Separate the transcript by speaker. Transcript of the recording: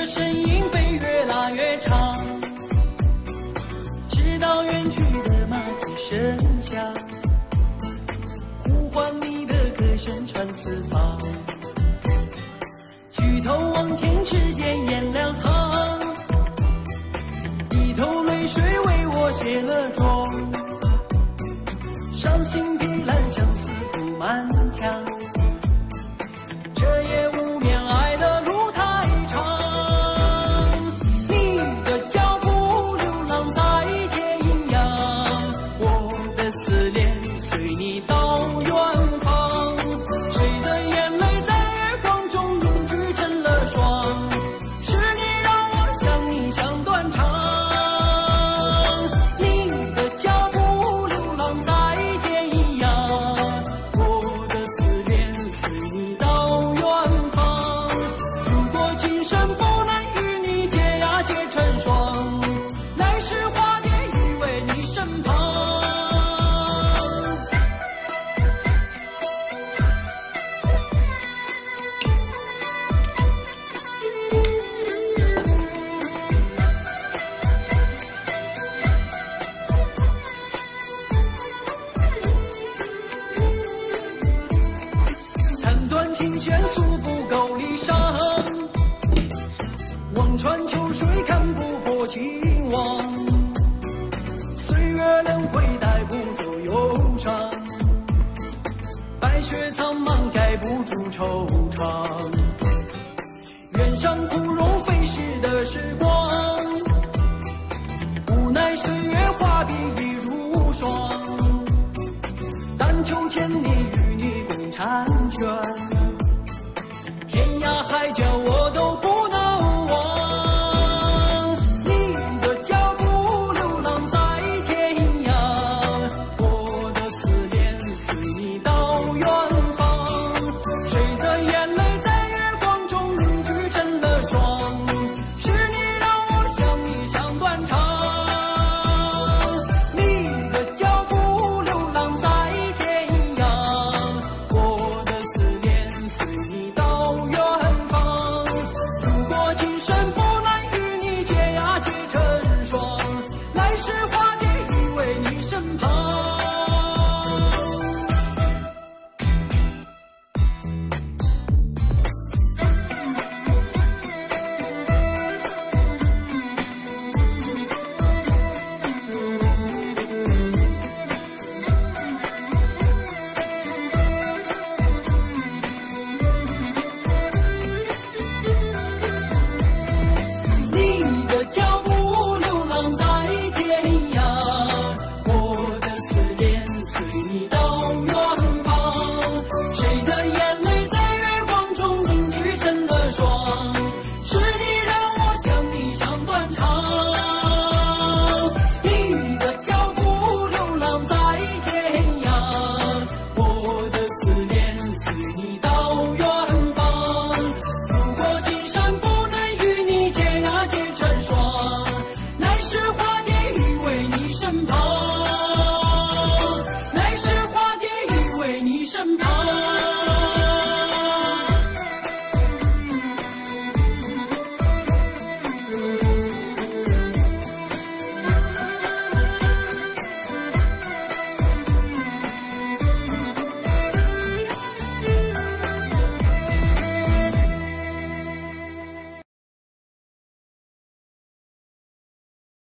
Speaker 1: 身影被越拉越长，直到远去的马蹄声响，呼唤你的歌声传四方。举头望天，只见颜良行，一头泪水为我卸了妆。伤心的兰相思布满墙，这夜无眠，爱的路太长。你的脚步流浪在天涯，我的思念随你到远方。谁的眼泪在月光中凝聚成了霜？是你让我想你想断肠。你的脚步流浪在天涯，我的思念随你到远方。如果今生不能与你结呀结成双，来世化蝶依偎你身旁。弹断琴弦诉不够离殇，望穿秋水看不破情网。岁月轮回带不走忧伤，白雪苍茫盖不住惆怅。愿上枯荣飞逝的时光，无奈岁月画笔已如霜。但求千里与你共婵娟。